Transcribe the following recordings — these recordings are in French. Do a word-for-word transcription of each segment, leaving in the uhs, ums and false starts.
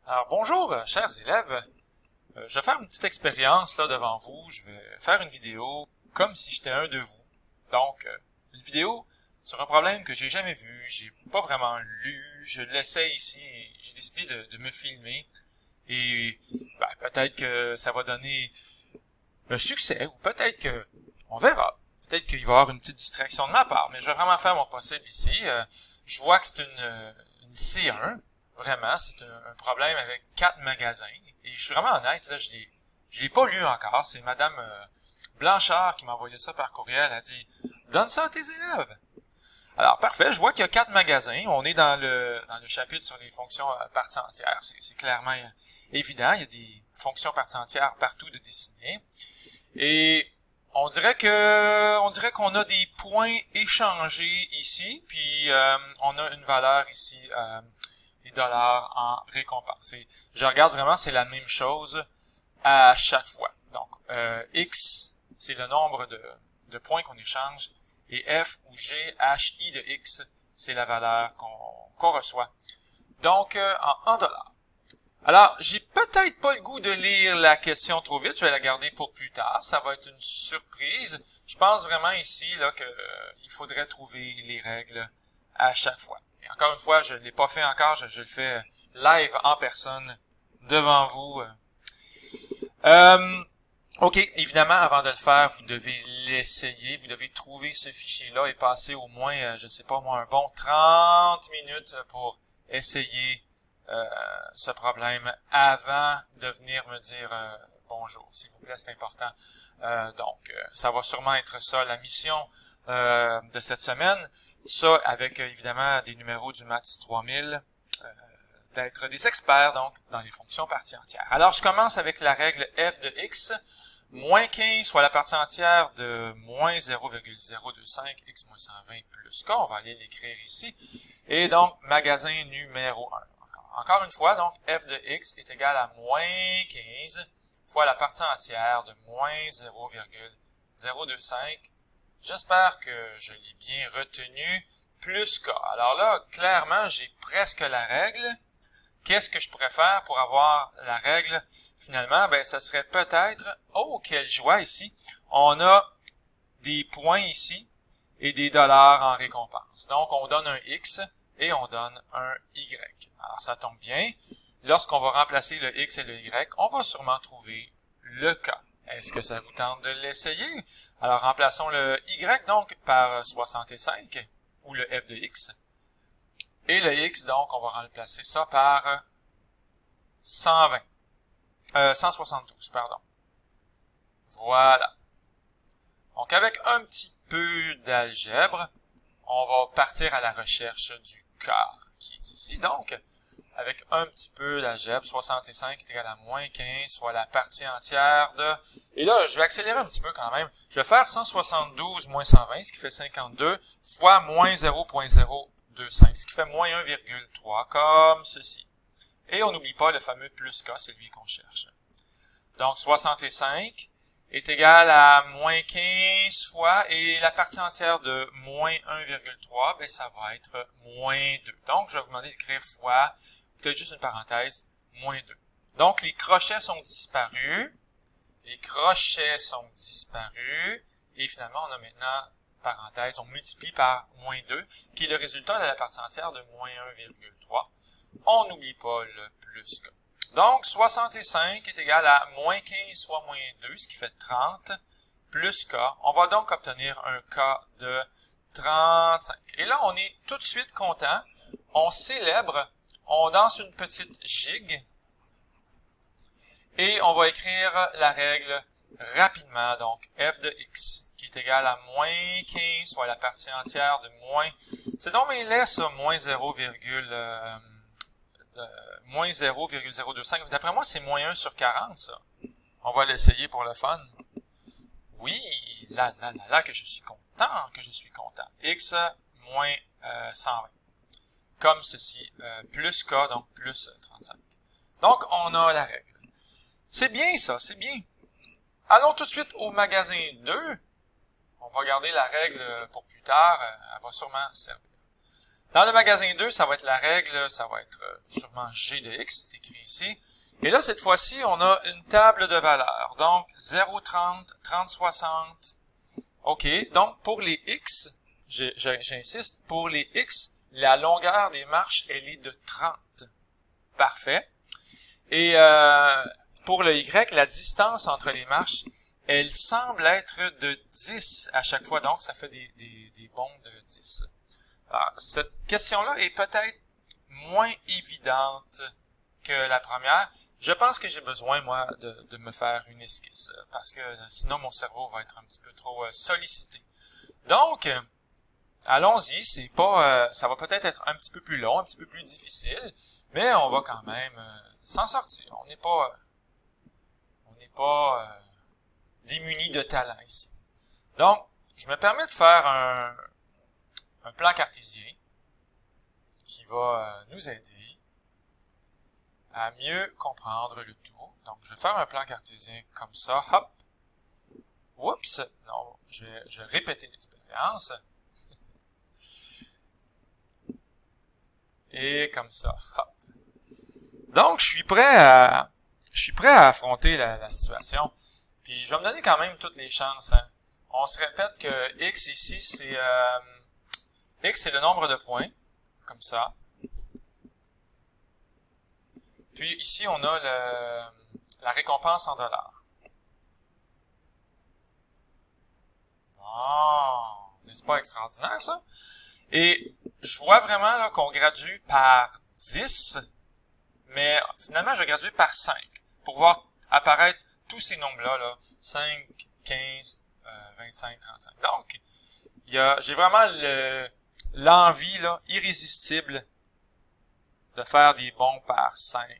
Alors bonjour, euh, chers élèves. Euh, je vais faire une petite expérience là devant vous. Je vais faire une vidéo comme si j'étais un de vous. Donc, euh, une vidéo sur un problème que j'ai jamais vu, j'ai pas vraiment lu. Je l'essaie ici et j'ai décidé de, de me filmer. Et ben, peut-être que ça va donner un succès ou peut-être que on verra. Peut-être qu'il va y avoir une petite distraction de ma part, mais je vais vraiment faire mon possible ici. Euh, je vois que c'est une, une C un. Vraiment, c'est un, un problème avec quatre magasins. Et je suis vraiment honnête, là, je l'ai, je l'ai pas lu encore. C'est Madame euh, Blanchard qui m'a envoyé ça par courriel. Elle a dit, donne ça à tes élèves. Alors, parfait. Je vois qu'il y a quatre magasins. On est dans le, dans le chapitre sur les fonctions euh, parties entières. C'est, c'est clairement euh, évident. Il y a des fonctions parties entières partout de dessiner. Et on dirait que, on dirait qu'on a des points échangés ici. Puis, euh, on a une valeur ici, euh, des dollars en récompense. Et je regarde vraiment, c'est la même chose à chaque fois. Donc, euh, X, c'est le nombre de, de points qu'on échange, et F ou G, H, I de X, c'est la valeur qu'on qu'on reçoit. Donc, euh, en, en dollars. Alors, j'ai peut-être pas le goût de lire la question trop vite, je vais la garder pour plus tard, ça va être une surprise. Je pense vraiment ici là que euh, il faudrait trouver les règles à chaque fois. Et encore une fois, je ne l'ai pas fait encore, je, je le fais live en personne devant vous. Euh, ok, évidemment, avant de le faire, vous devez l'essayer, vous devez trouver ce fichier-là et passer au moins, je sais pas moi, un bon trente minutes pour essayer euh, ce problème avant de venir me dire euh, bonjour, s'il vous plaît, c'est important. Euh, donc, euh, ça va sûrement être ça, la mission euh, de cette semaine. Ça, avec euh, évidemment des numéros du Maths trois mille, euh, d'être des experts donc dans les fonctions parties entières. Alors, je commence avec la règle f de x, moins quinze soit la partie entière de moins zéro virgule zéro deux cinq, x moins cent vingt plus k. On va aller l'écrire ici. Et donc, magasin numéro un. Encore, Encore une fois, donc, f de x est égal à moins quinze fois la partie entière de moins zéro virgule zéro deux cinq. J'espère que je l'ai bien retenu, plus k. Alors là, clairement, j'ai presque la règle. Qu'est-ce que je pourrais faire pour avoir la règle? Finalement, ben, ça serait peut-être, oh, quelle joie ici, on a des points ici et des dollars en récompense. Donc, on donne un X et on donne un Y. Alors, ça tombe bien. Lorsqu'on va remplacer le X et le Y, on va sûrement trouver le K. Est-ce que ça vous tente de l'essayer? Alors, remplaçons le Y, donc, par soixante-cinq, ou le F de X. Et le X, donc, on va remplacer ça par cent vingt. Euh, cent soixante-douze, pardon. Voilà. Donc, avec un petit peu d'algèbre, on va partir à la recherche du K, qui est ici. Donc, avec un petit peu d'algèbre, soixante-cinq est égal à moins quinze, soit la partie entière de... Et là, je vais accélérer un petit peu quand même. Je vais faire cent soixante-douze moins cent vingt, ce qui fait cinquante-deux, fois moins zéro virgule zéro deux cinq, ce qui fait moins un virgule trois, comme ceci. Et on n'oublie pas le fameux plus k, c'est lui qu'on cherche. Donc, soixante-cinq est égal à moins quinze fois, et la partie entière de moins un virgule trois, ben, ça va être moins deux. Donc, je vais vous demander d'écrire fois, peut-être juste une parenthèse, moins deux. Donc, les crochets sont disparus, les crochets sont disparus, et finalement, on a maintenant, parenthèse, on multiplie par moins deux, qui est le résultat de la partie entière de moins un virgule trois. On n'oublie pas le plus k. Donc, soixante-cinq est égal à moins quinze fois moins deux, ce qui fait trente, plus k. On va donc obtenir un k de trente-cinq. Et là, on est tout de suite content. On célèbre, on danse une petite gigue, et on va écrire la règle rapidement. Donc, f de x, qui est égal à moins quinze, soit la partie entière de moins... C'est donc bien laid, ça, moins zéro virgule zéro deux cinq. D'après moi, c'est moins un sur quarante, ça. On va l'essayer pour le fun. Oui, là, là, là, là, que je suis content, que je suis content. X moins euh, cent vingt. Comme ceci, euh, plus k, donc plus trente-cinq. Donc, on a la règle. C'est bien, ça, c'est bien. Allons tout de suite au magasin deux. On va garder la règle pour plus tard, elle va sûrement servir. Dans le magasin deux, ça va être la règle, ça va être euh, sûrement G de X, c'est écrit ici. Et là, cette fois-ci, on a une table de valeurs. Donc, zéro, trente, trente, soixante. OK. Donc, pour les X, j'insiste, pour les X, la longueur des marches, elle est de trente. Parfait. Et euh, pour le Y, la distance entre les marches, elle semble être de dix à chaque fois. Donc, ça fait des, des, des bonds de dix. Alors, cette question-là est peut-être moins évidente que la première. Je pense que j'ai besoin, moi, de, de me faire une esquisse, parce que sinon mon cerveau va être un petit peu trop euh, sollicité. Donc, euh, allons-y, c'est pas, euh, ça va peut-être être un petit peu plus long, un petit peu plus difficile, mais on va quand même euh, s'en sortir. On n'est pas, euh, on n'est pas euh, démunis de talent ici. Donc, je me permets de faire un, un plan cartésien qui va euh, nous aider à mieux comprendre le tout. Donc, je vais faire un plan cartésien comme ça. Hop. Oups. Non, je vais, je vais répéter l'expérience. Et comme ça. Hop. Donc, je suis prêt à, je suis prêt à affronter la, la situation. Puis, je vais me donner quand même toutes les chances. Hein. On se répète que X ici, c'est, euh, X, c'est le nombre de points. Comme ça. Puis ici, on a le, la récompense en dollars. Bon, n'est-ce pas extraordinaire ça? Et je vois vraiment là qu'on gradue par dix, mais finalement, je vais graduer par cinq pour voir apparaître tous ces nombres-là, là, cinq, quinze, euh, vingt-cinq, trente-cinq. Donc, il y a, j'ai vraiment le, l'envie là, irrésistible de faire des bons par cinq.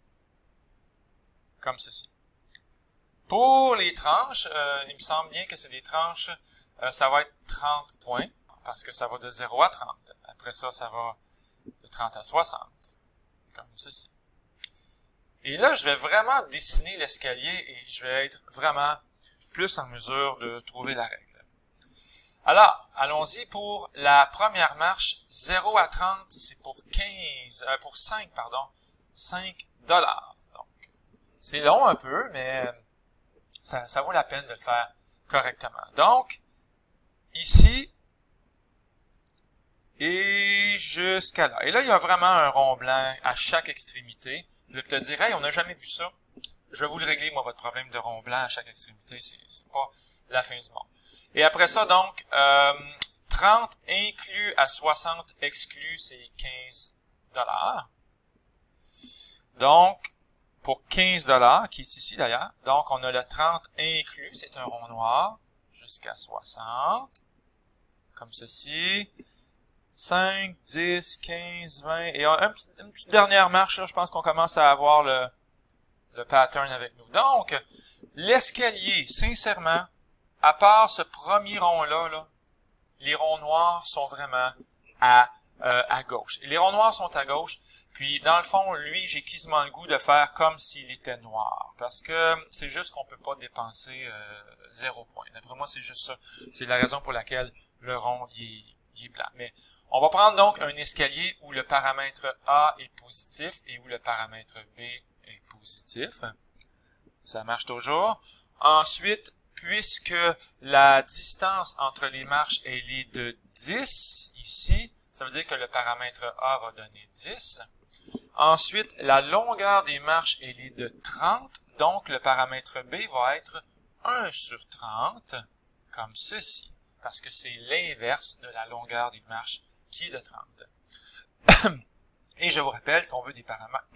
Comme ceci. Pour les tranches, euh, il me semble bien que c'est des tranches, euh, ça va être trente points, parce que ça va de zéro à trente. Après ça, ça va de trente à soixante, comme ceci. Et là, je vais vraiment dessiner l'escalier et je vais être vraiment plus en mesure de trouver la règle. Alors, allons-y pour la première marche. zéro à trente, c'est pour quinze, euh, pour cinq, pardon, cinq dollars. C'est long un peu, mais ça, ça vaut la peine de le faire correctement. Donc, ici, et jusqu'à là. Et là, il y a vraiment un rond blanc à chaque extrémité. Je vais te dire, hey, on n'a jamais vu ça. Je vais vous le régler, moi, votre problème de rond blanc à chaque extrémité. C'est, c'est pas la fin du monde. Et après ça, donc, euh, trente inclus à soixante exclus, c'est quinze dollars. Donc, pour quinze dollars, qui est ici d'ailleurs. Donc, on a le trente inclus, c'est un rond noir, jusqu'à soixante, comme ceci. cinq, dix, quinze, vingt, et un, une petite dernière marche, là, je pense qu'on commence à avoir le, le pattern avec nous. Donc, l'escalier, sincèrement, à part ce premier rond-là, là, les ronds noirs sont vraiment à, euh, à gauche. Et les ronds noirs sont à gauche. Puis, dans le fond, lui, j'ai quasiment le goût de faire comme s'il était noir. Parce que c'est juste qu'on peut pas dépenser euh, zéro point. D'après moi, c'est juste ça. C'est la raison pour laquelle le rond, il est, il est blanc. Mais on va prendre donc un escalier où le paramètre A est positif et où le paramètre B est positif. Ça marche toujours. Ensuite, puisque la distance entre les marches, elle est de dix, ici, ça veut dire que le paramètre A va donner dix. Ensuite, la longueur des marches, elle est de trente, donc le paramètre B va être un sur trente, comme ceci, parce que c'est l'inverse de la longueur des marches qui est de trente. Et je vous rappelle qu'on veut des paramètres...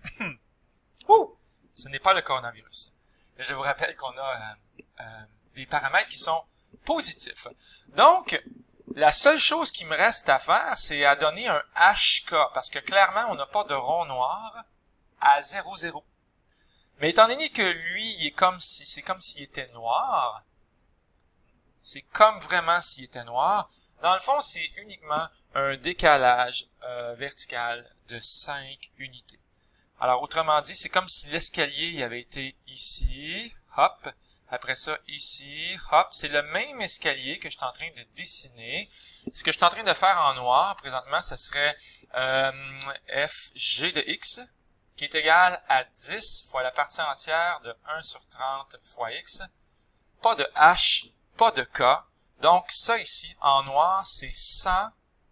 Ouh! Ce n'est pas le coronavirus. Je vous rappelle qu'on a euh, euh, des paramètres qui sont positifs. Donc, la seule chose qui me reste à faire, c'est à donner un H K, parce que clairement, on n'a pas de rond noir à zéro zéro. Mais étant donné que lui, il est comme si, c'est comme s'il était noir, c'est comme vraiment s'il était noir, dans le fond, c'est uniquement un décalage euh, vertical de cinq unités. Alors, autrement dit, c'est comme si l'escalier il avait été ici, hop, Après ça, ici, hop, c'est le même escalier que je suis en train de dessiner. Ce que je suis en train de faire en noir, présentement, ce serait euh, f g de x, qui est égal à dix fois la partie entière de un sur trente fois x. Pas de h, pas de k. Donc, ça ici, en noir, c'est cent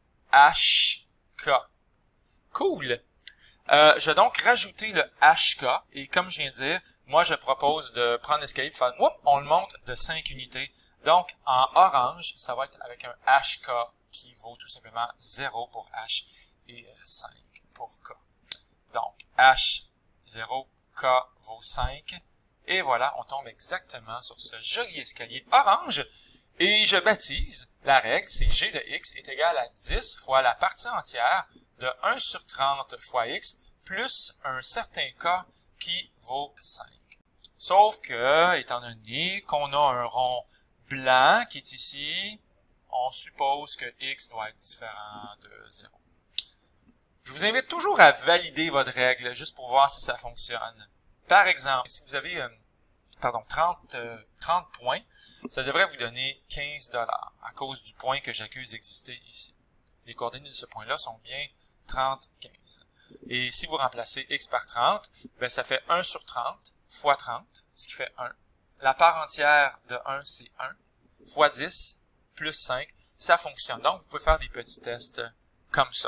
h k. Cool! Euh, je vais donc rajouter le h k, et comme je viens de dire, moi, je propose de prendre l'escalier et faire, oups, on le monte de cinq unités. Donc, en orange, ça va être avec un h k qui vaut tout simplement zéro pour h et cinq pour k. Donc, h zéro, k vaut cinq. Et voilà, on tombe exactement sur ce joli escalier orange. Et je baptise la règle, c'est g de x est égal à dix fois la partie entière de un sur trente fois x plus un certain k qui vaut cinq. Sauf que, étant donné qu'on a un rond blanc qui est ici, on suppose que x doit être différent de zéro. Je vous invite toujours à valider votre règle, juste pour voir si ça fonctionne. Par exemple, si vous avez euh, pardon, trente, euh, trente points, ça devrait vous donner quinze dollars à cause du point que j'accuse d'exister ici. Les coordonnées de ce point-là sont bien trente, quinze. Et si vous remplacez x par trente, ben ça fait un sur trente fois trente, ce qui fait un. La part entière de un, c'est un, fois dix, plus cinq, ça fonctionne. Donc, vous pouvez faire des petits tests comme ça.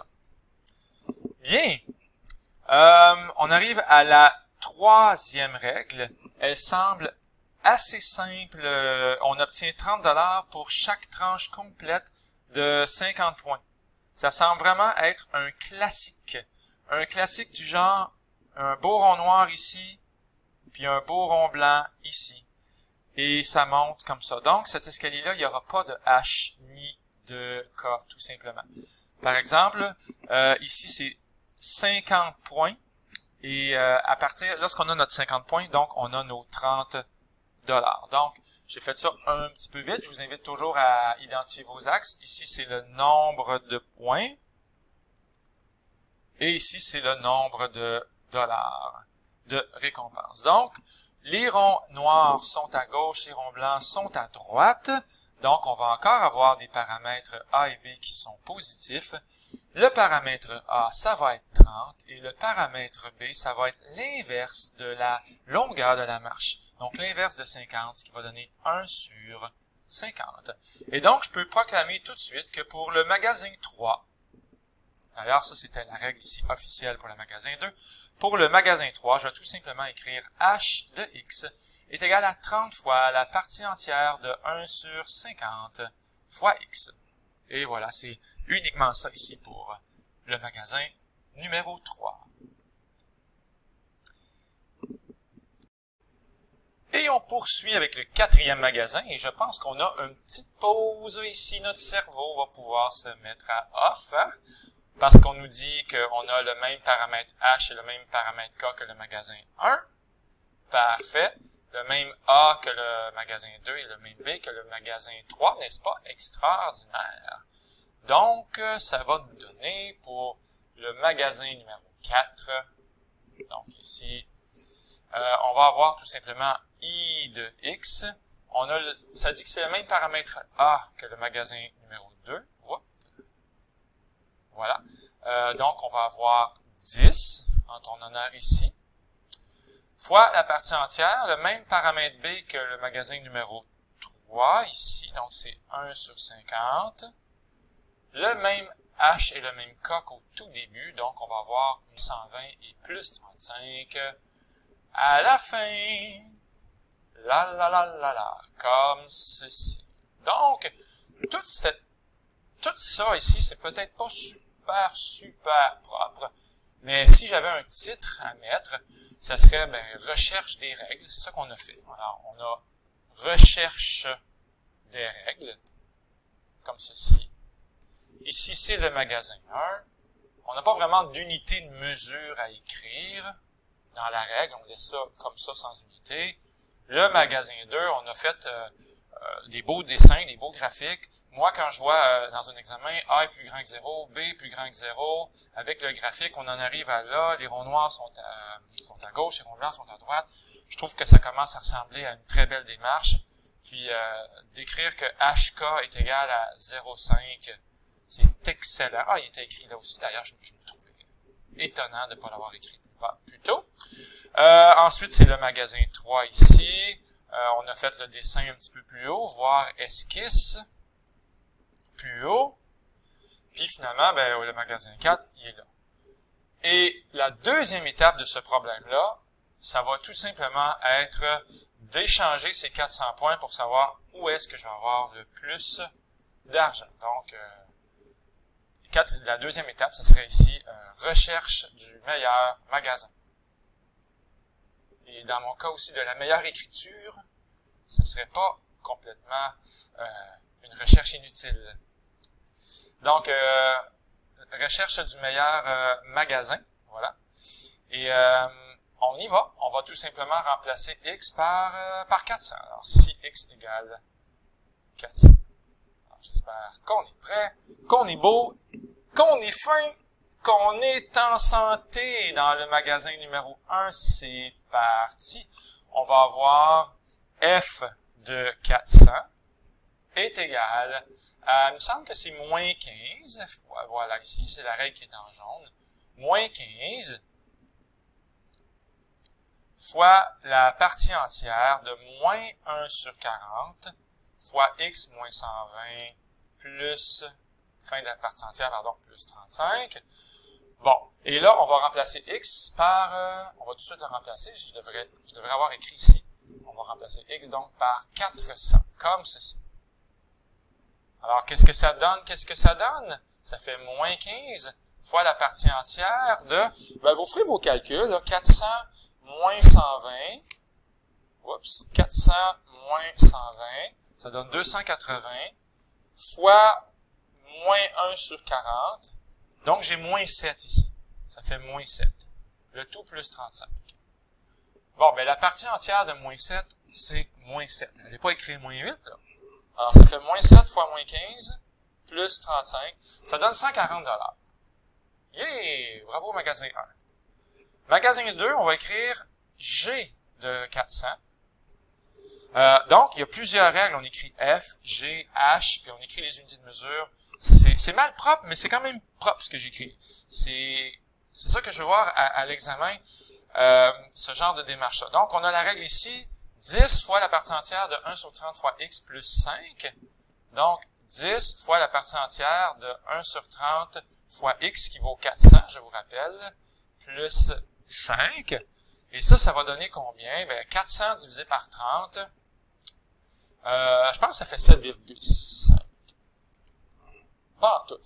Bien, euh, on arrive à la troisième règle. Elle semble assez simple. On obtient trente dollars pour chaque tranche complète de cinquante points. Ça semble vraiment être un classique. Un classique du genre, un beau rond noir ici, puis un beau rond blanc ici. Et ça monte comme ça. Donc, cet escalier-là, il n'y aura pas de H ni de K, tout simplement. Par exemple, euh, ici, c'est cinquante points. Et euh, à partir, lorsqu'on a notre cinquante points, donc on a nos trente dollars. Donc, j'ai fait ça un petit peu vite. Je vous invite toujours à identifier vos axes. Ici, c'est le nombre de points. Et ici, c'est le nombre de dollars de récompense. Donc, les ronds noirs sont à gauche, les ronds blancs sont à droite. Donc, on va encore avoir des paramètres A et B qui sont positifs. Le paramètre A, ça va être trente. Et le paramètre B, ça va être l'inverse de la longueur de la marche. Donc, l'inverse de cinquante, ce qui va donner un sur cinquante. Et donc, je peux proclamer tout de suite que pour le magasin trois, d'ailleurs, ça c'était la règle ici officielle pour le magasin deux, pour le magasin trois, je vais tout simplement écrire H de X est égal à trente fois la partie entière de un sur cinquante fois X. Et voilà, c'est uniquement ça ici pour le magasin numéro trois. Et on poursuit avec le quatrième magasin, et je pense qu'on a une petite pause ici. Notre cerveau va pouvoir se mettre à off, hein? Parce qu'on nous dit qu'on a le même paramètre H et le même paramètre K que le magasin un. Parfait. Le même A que le magasin deux et le même B que le magasin trois, n'est-ce pas? Extraordinaire. Donc, ça va nous donner pour le magasin numéro quatre, donc ici, euh, on va avoir tout simplement I de X. On a le, ça dit que c'est le même paramètre A que le magasin numéro deux. Oups. Voilà. Euh, donc, on va avoir dix en ton honneur ici, fois la partie entière, le même paramètre B que le magasin numéro trois ici, donc c'est un sur cinquante. Le même H et le même K qu'au tout début, donc on va avoir cent vingt et plus trente-cinq à la fin. La la la la la, comme ceci. Donc, toute cette, tout ça ici, c'est peut-être pas super, super propre, mais si j'avais un titre à mettre, ça serait ben, recherche des règles. C'est ça qu'on a fait. Alors, on a recherche des règles, comme ceci. Ici, c'est le magasin un. On n'a pas vraiment d'unité de mesure à écrire dans la règle. On laisse ça comme ça sans unité. Le magasin deux, on a fait euh, euh, des beaux dessins, des beaux graphiques. Moi, quand je vois euh, dans un examen A est plus grand que zéro, B est plus grand que zéro, avec le graphique, on en arrive à là, les ronds noirs sont à, sont à gauche, les ronds blancs sont à droite. Je trouve que ça commence à ressembler à une très belle démarche. Puis, euh, d'écrire que H K est égal à zéro virgule cinq, c'est excellent. Ah, il était écrit là aussi. D'ailleurs, je, je me trouvais étonnant de ne pas l'avoir écrit plus tôt. Euh, ensuite, c'est le magasin trois ici. Euh, on a fait le dessin un petit peu plus haut, voir esquisse, plus haut. Puis finalement, ben, le magasin quatre, il est là. Et la deuxième étape de ce problème-là, ça va tout simplement être d'échanger ces quatre cents points pour savoir où est-ce que je vais avoir le plus d'argent. Donc, euh, quatre, la deuxième étape, ce serait ici, euh, recherche du meilleur magasin. Et dans mon cas aussi, de la meilleure écriture, ce ne serait pas complètement euh, une recherche inutile. Donc, euh, recherche du meilleur euh, magasin, voilà. Et euh, on y va. On va tout simplement remplacer x par, euh, par quatre cents. Alors, si x égale quatre cents. J'espère qu'on est prêt, qu'on est beau, qu'on est fin, qu'on est en santé. Dans le magasin numéro un, c'est parti. On va avoir f de quatre cents est égal à, il me semble que c'est moins quinze. Voilà, ici, c'est la règle qui est en jaune. Moins quinze fois la partie entière de moins un sur quarante fois x moins cent vingt plus, fin de la partie entière, pardon, plus trente-cinq. Bon, et là, on va remplacer x par, euh, on va tout de suite le remplacer, je devrais, je devrais avoir écrit ici, on va remplacer x donc par quatre cents, comme ceci. Alors, qu'est-ce que ça donne? Qu'est-ce que ça donne? Ça fait moins quinze fois la partie entière de, ben, vous ferez vos calculs, là, quatre cents moins cent vingt, oups, quatre cents moins cent vingt, ça donne deux cent quatre-vingts, fois moins un sur quarante, donc j'ai moins sept ici, ça fait moins sept, le tout plus trente-cinq. Bon, ben la partie entière de moins sept, c'est moins sept, elle n'est pas écrite moins huit, là. Alors ça fait moins sept fois moins quinze, plus trente-cinq, ça donne cent quarante dollars. Yeah! Bravo magasin un. Magasin deux, on va écrire G de quatre cents. Euh, donc, il y a plusieurs règles. On écrit F, G, H, puis on écrit les unités de mesure. C'est mal propre, mais c'est quand même propre ce que j'écris. C'est ça que je veux voir à, à l'examen, euh, ce genre de démarche-là. Donc, on a la règle ici, dix fois la partie entière de un sur trente fois x plus cinq. Donc, dix fois la partie entière de un sur trente fois x qui vaut quatre cents, je vous rappelle, plus cinq. Et ça, ça va donner combien? Ben, quatre cents divisé par trente. Euh, je pense que ça fait sept virgule cinq. Pas en tout.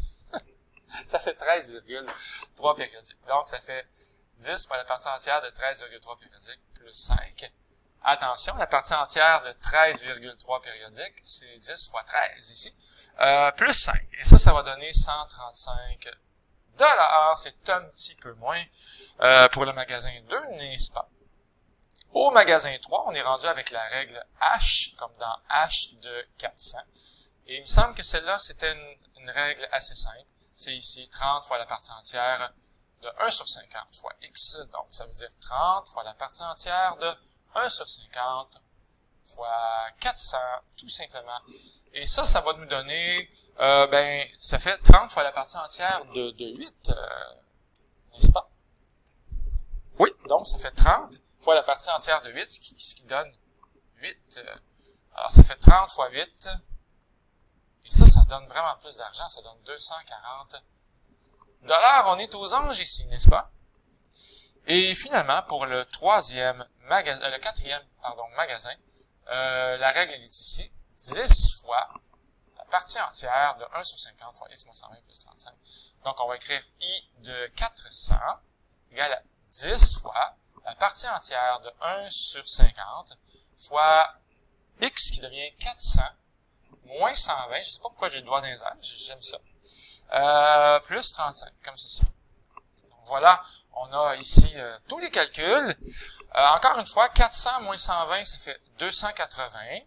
Ça fait treize virgule trois périodiques. Donc, ça fait dix fois la partie entière de treize virgule trois périodiques plus cinq. Attention, la partie entière de treize virgule trois périodiques, c'est dix fois treize ici, euh, plus cinq. Et ça, ça va donner cent trente-cinq dollars. C'est un petit peu moins euh, pour le magasin deux, n'est-ce pas? Au magasin trois, on est rendu avec la règle H, comme dans H de quatre cents. Et il me semble que celle-là, c'était une, une règle assez simple. C'est ici trente fois la partie entière de un sur cinquante fois x. Donc, ça veut dire trente fois la partie entière de un sur cinquante fois quatre cents, tout simplement. Et ça, ça va nous donner, euh, ben, ça fait trente fois la partie entière de, de huit, euh, n'est-ce pas? Oui, donc ça fait trente fois la partie entière de huit, ce qui, ce qui donne huit. Alors, ça fait trente fois huit. Et ça, ça donne vraiment plus d'argent. Ça donne deux cent quarante dollars. On est aux anges ici, n'est-ce pas? Et finalement, pour le troisième magasin, euh, le quatrième, pardon, magasin, euh, la règle est ici. dix fois la partie entière de un sur cinquante fois x moins cent vingt plus trente-cinq. Donc, on va écrire i de quatre cents égale à dix fois la partie entière de un sur cinquante fois x qui devient quatre cents moins cent vingt, je ne sais pas pourquoi j'ai le doigt dans les airs, j'aime ça, euh, plus trente-cinq, comme ceci. Donc voilà, on a ici euh, tous les calculs. Euh, encore une fois, quatre cents moins cent vingt, ça fait deux cent quatre-vingts.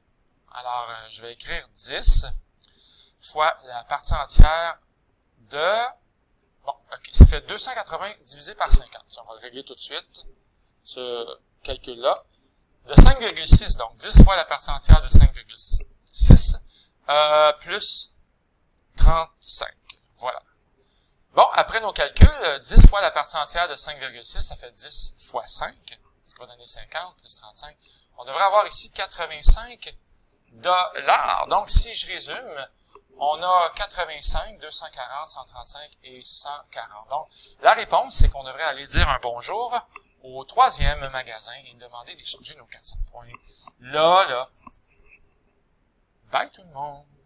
Alors, euh, je vais écrire dix fois la partie entière de... Bon, ok, ça fait deux cent quatre-vingts divisé par cinquante. Ça, on va le régler tout de suite, ce calcul-là. De cinq virgule six, donc dix fois la partie entière de cinq virgule six, euh, plus trente-cinq. Voilà. Bon, après nos calculs, dix fois la partie entière de cinq virgule six, ça fait dix fois cinq, ce qui va donner cinquante, plus trente-cinq. On devrait avoir ici quatre-vingt-cinq dollars. Donc, si je résume, on a quatre-vingt-cinq, deux cent quarante, cent trente-cinq et cent quarante. Donc, la réponse, c'est qu'on devrait aller dire un bonjour au troisième magasin et demander d'échanger nos quatre cents points. Là, là. Bye tout le monde!